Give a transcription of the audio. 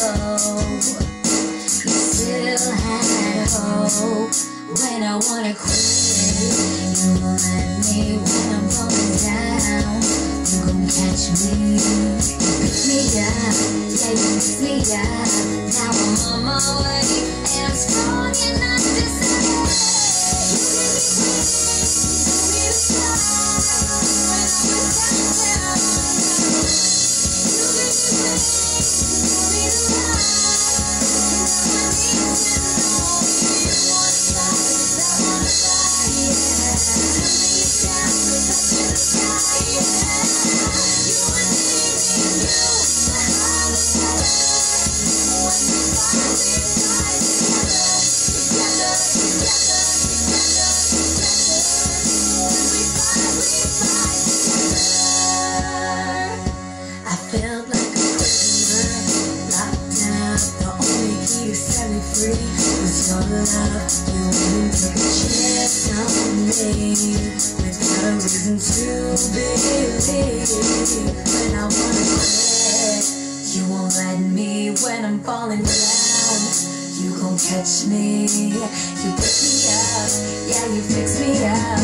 You still had hope when I wanna quit. You won't let me when I'm falling down. You gon' catch me. You pick me up, yeah, you pick me up. Now I'm on my way, and I'm strong enough to say, you made me wait, you told me to stop when I was down. You made me wait, you told me to run. Now I need to know if you wanna fly, 'cause I wanna fly, yeah. Tell me you down, so touch the sky, yeah. You and me, the hardest ever. When we fly together, together, together, together, together. When we fly together. I felt like a prisoner, locked down. The only key to set me free was your love. You even took a chance on me without a reason to believe. When I wanna quit, you won't let me. When I'm falling down, you gon' catch me. You pick me up, yeah, you fix me up.